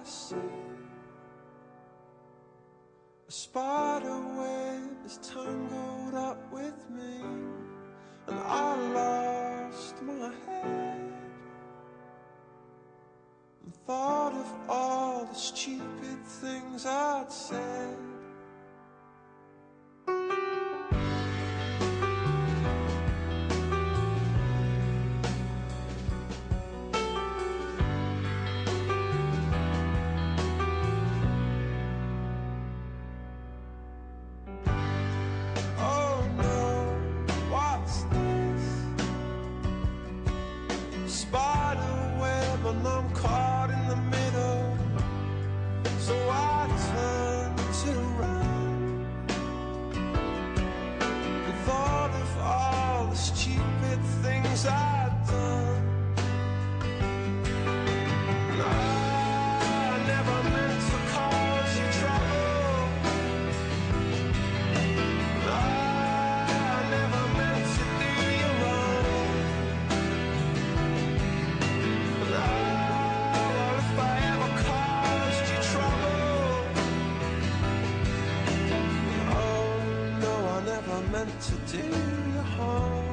sea. A spider web is tangled up with me, and I lost my head and thought of all the stupid things I'd said. And I'm caught in the middle, so I turn to run and thought of all the stupid things I'd done. And I never meant to cause you trouble, and I never meant to do you wrong, and if I ever caused you trouble, oh no, I never meant to do you harm.